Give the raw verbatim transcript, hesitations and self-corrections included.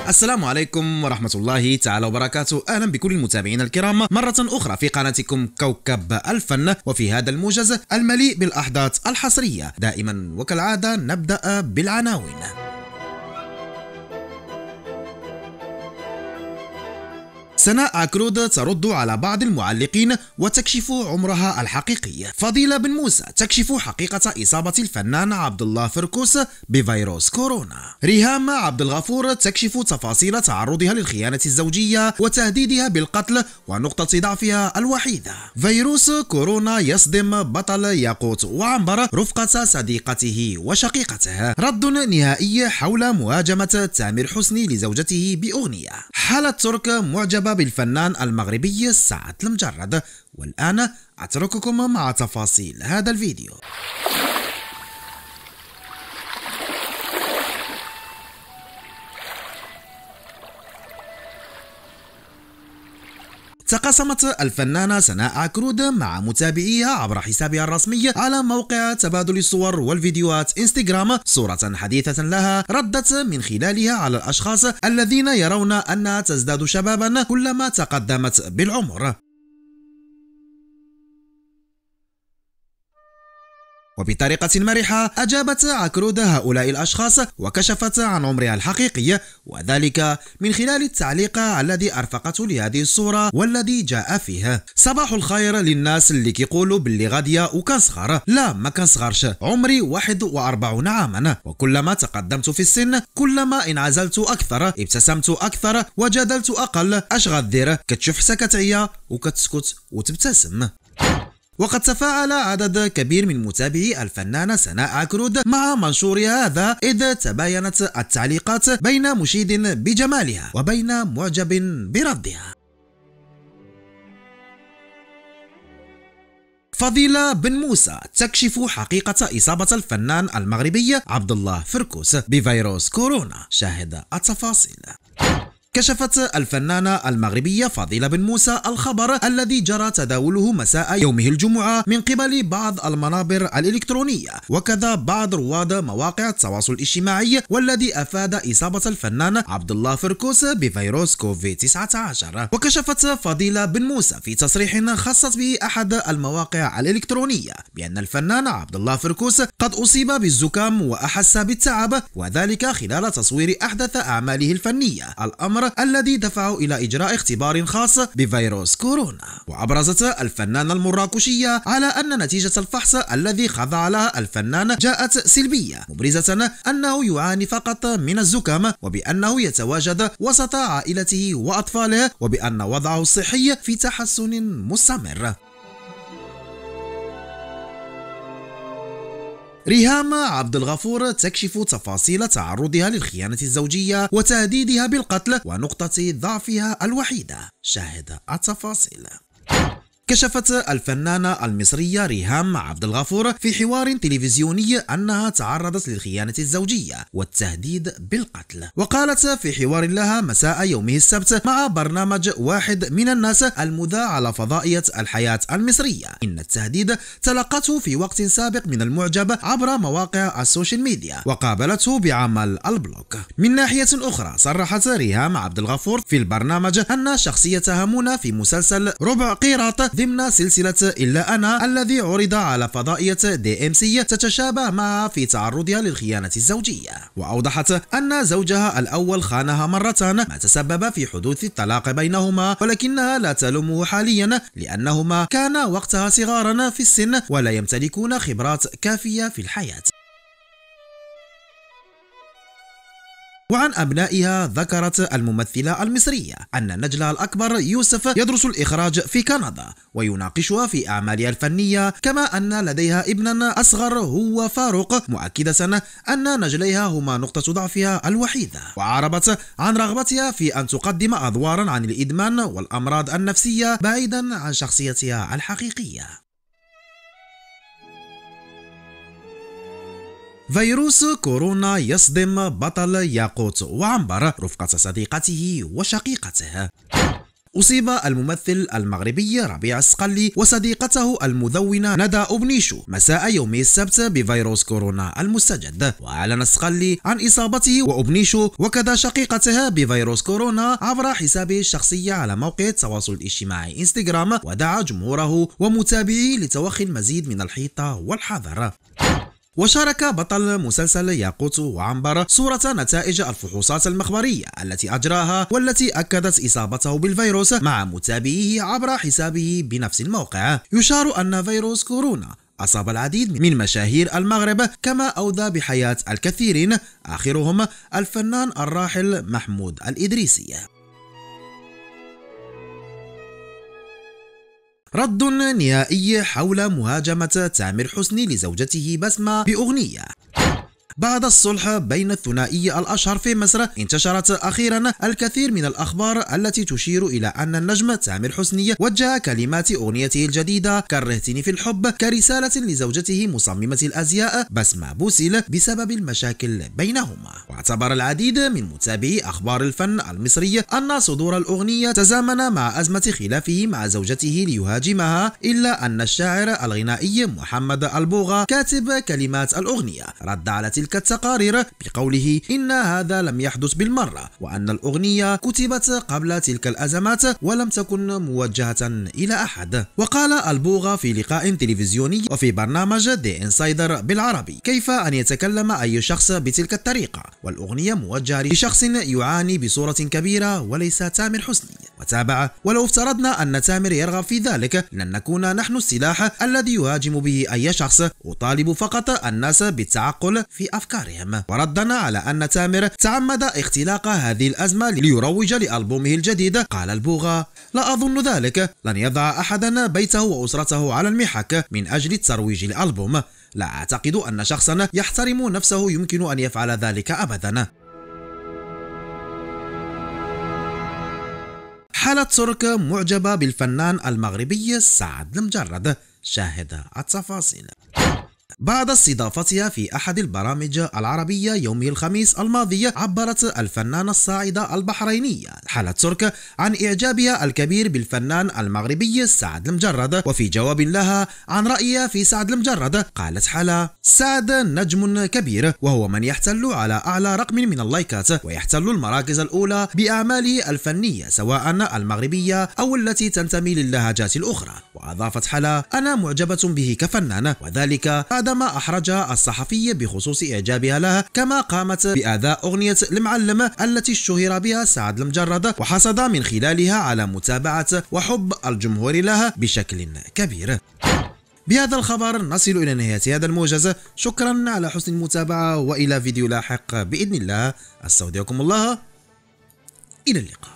السلام عليكم ورحمة الله تعالى وبركاته. أهلا بكل المتابعين الكرام مرة أخرى في قناتكم كوكب الفن، وفي هذا الموجز المليء بالأحداث الحصرية. دائما وكالعادة نبدأ بالعناوين. سناء عكرود ترد على بعض المعلقين وتكشف عمرها الحقيقي. فضيلة بن موسى تكشف حقيقة إصابة الفنان عبد الله فركوس بفيروس كورونا. ريهام عبد الغفور تكشف تفاصيل تعرضها للخيانة الزوجية وتهديدها بالقتل ونقطة ضعفها الوحيدة. فيروس كورونا يصدم بطل ياقوت وعنبر رفقة صديقته وشقيقته. رد نهائي حول مهاجمة تامر حسني لزوجته بأغنية. حالة ترك معجبة بالفنان المغربي سعد المجرد. والآن أترككم مع تفاصيل هذا الفيديو. تقاسمت الفنانة سناء عكرود مع متابعيها عبر حسابها الرسمي على موقع تبادل الصور والفيديوهات انستغرام صورة حديثة لها ردت من خلالها على الأشخاص الذين يرون أنها تزداد شبابا كلما تقدمت بالعمر. وبطريقة مرحة أجابت عكرود هؤلاء الأشخاص وكشفت عن عمرها الحقيقي، وذلك من خلال التعليق الذي أرفقته لهذه الصورة والذي جاء فيه: صباح الخير للناس اللي كيقولوا باللي غادية وكنصغر. لا، ما كنصغرش، عمري واحد وأربعون عاما، وكلما تقدمت في السن كلما انعزلت أكثر، ابتسمت أكثر، وجادلت أقل. أش غدير؟ كتشوف حتى كتعيا وكتسكت وتبتسم. وقد تفاعل عدد كبير من متابعي الفنانة سناء عكرود مع منشورها هذا، إذ تباينت التعليقات بين مشيد بجمالها وبين معجب بردها. فضيلة بن موسى تكشف حقيقة إصابة الفنان المغربي عبد الله فركوس بفيروس كورونا. شاهد التفاصيل. كشفت الفنانة المغربية فضيلة بن موسى الخبر الذي جرى تداوله مساء يومه الجمعة من قبل بعض المنابر الإلكترونية وكذا بعض رواد مواقع التواصل الاجتماعي، والذي أفاد إصابة الفنان عبد الله فركوس بفيروس كوفيد تسعة عشر. وكشفت فضيلة بن موسى في تصريح خصت به أحد المواقع الإلكترونية بأن الفنان عبد الله فركوس قد أصيب بالزكام وأحس بالتعب، وذلك خلال تصوير أحدث أعماله الفنية، الأمر الذي دفعه إلى إجراء اختبار خاص بفيروس كورونا. وأبرزت الفنانة المراكشية على أن نتيجة الفحص الذي خضع لها الفنان جاءت سلبية، مبرزة أنه يعاني فقط من الزكام، وبأنه يتواجد وسط عائلته وأطفاله، وبأن وضعه الصحي في تحسن مستمر. ريهام عبد الغفور تكشف تفاصيل تعرضها للخيانة الزوجية وتهديدها بالقتل ونقطة ضعفها الوحيدة. شاهد التفاصيل. كشفت الفنانة المصرية ريهام عبد الغفور في حوار تلفزيوني أنها تعرضت للخيانة الزوجية والتهديد بالقتل. وقالت في حوار لها مساء يومه السبت مع برنامج واحد من الناس المذاع على فضائية الحياة المصرية إن التهديد تلقته في وقت سابق من المعجب عبر مواقع السوشيال ميديا وقابلته بعمل البلوك. من ناحية أخرى صرحت ريهام عبد الغفور في البرنامج أن شخصيتها منى في مسلسل ربع قيراط ضمن سلسلة إلا أنا الذي عرض على فضائية دي إم سي تتشابه معها في تعرضها للخيانة الزوجية. وأوضحت أن زوجها الأول خانها مرتان، ما تسبب في حدوث الطلاق بينهما، ولكنها لا تلومه حاليا لأنهما كان وقتها صغارا في السن ولا يمتلكون خبرات كافية في الحياة. وعن أبنائها ذكرت الممثلة المصرية أن نجلها الأكبر يوسف يدرس الإخراج في كندا ويناقشها في أعمالها الفنية، كما أن لديها ابنا أصغر هو فاروق، مؤكدة أن نجليها هما نقطة ضعفها الوحيدة. وعربت عن رغبتها في أن تقدم أدوارا عن الإدمان والأمراض النفسية بعيدا عن شخصيتها الحقيقية. فيروس كورونا يصدم بطل ياقوت وعنبر رفقة صديقته وشقيقته. أصيب الممثل المغربي ربيع الصقلي وصديقته المدونة ندى أبنيشو مساء يوم السبت بفيروس كورونا المستجد. وأعلن الصقلي عن إصابته وأبنيشو وكذا شقيقتها بفيروس كورونا عبر حسابه الشخصي على موقع التواصل الاجتماعي انستغرام، ودعا جمهوره ومتابعيه لتوخي المزيد من الحيطة والحذر. وشارك بطل مسلسل ياقوت وعنبر صورة نتائج الفحوصات المخبرية التي أجراها والتي أكدت إصابته بالفيروس مع متابعيه عبر حسابه بنفس الموقع. يشار أن فيروس كورونا أصاب العديد من مشاهير المغرب كما أودى بحياة الكثيرين، آخرهم الفنان الراحل محمود الإدريسي. رد نهائي حول مهاجمة تامر حسني لزوجته بسمة بأغنية. بعد الصلح بين الثنائي الأشهر في مصر، انتشرت أخيرا الكثير من الأخبار التي تشير إلى أن النجم تامر حسني وجه كلمات أغنيته الجديدة كرهتني في الحب كرسالة لزوجته مصممة الأزياء بسمة بوسيل بسبب المشاكل بينهما. واعتبر العديد من متابعي أخبار الفن المصري أن صدور الأغنية تزامن مع أزمة خلافه مع زوجته ليهاجمها، إلا أن الشاعر الغنائي محمد البوغا كاتب كلمات الأغنية رد على تلك التقارير بقوله إن هذا لم يحدث بالمرة، وأن الأغنية كتبت قبل تلك الأزمات ولم تكن موجهة إلى أحد. وقال البوغا في لقاء تلفزيوني وفي برنامج دي انسايدر بالعربي: كيف أن يتكلم أي شخص بتلك الطريقة، والأغنية موجهة لشخص يعاني بصورة كبيرة وليس تامر حسني. وتابع: ولو افترضنا أن تامر يرغب في ذلك لن نكون نحن السلاح الذي يهاجم به أي شخص، أطالب فقط الناس بالتعقل في أفكارهم. وردا على أن تامر تعمد اختلاق هذه الأزمة ليروج لألبومه الجديد، قال البوغا: لا أظن ذلك، لن يضع أحدا بيته وأسرته على المحك من أجل الترويج لألبوم. لا أعتقد أن شخصا يحترم نفسه يمكن أن يفعل ذلك أبدا. حالة ترك معجبة بالفنان المغربي سعد المجرد، شاهد التفاصيل. بعد استضافتها في أحد البرامج العربية يوم الخميس الماضي، عبرت الفنانة الصاعدة البحرينية حالة ترك عن إعجابها الكبير بالفنان المغربي سعد المجرد. وفي جواب لها عن رأيها في سعد المجرد، قالت حالة: سعد نجم كبير، وهو من يحتل على أعلى رقم من اللايكات، ويحتل المراكز الأولى بأعماله الفنية سواء المغربية أو التي تنتمي للهجات الأخرى. وأضافت حالة: أنا معجبة به كفنانة، وذلك بعدما أحرجها الصحفي بخصوص إعجابها لها، كما قامت بأداء أغنية المعلم التي اشتهر بها سعد المجرد، وحصد من خلالها على متابعة وحب الجمهور لها بشكل كبير. بهذا الخبر نصل إلى نهاية هذا الموجز. شكرا على حسن المتابعة، وإلى فيديو لاحق بإذن الله. استودعكم الله، إلى اللقاء.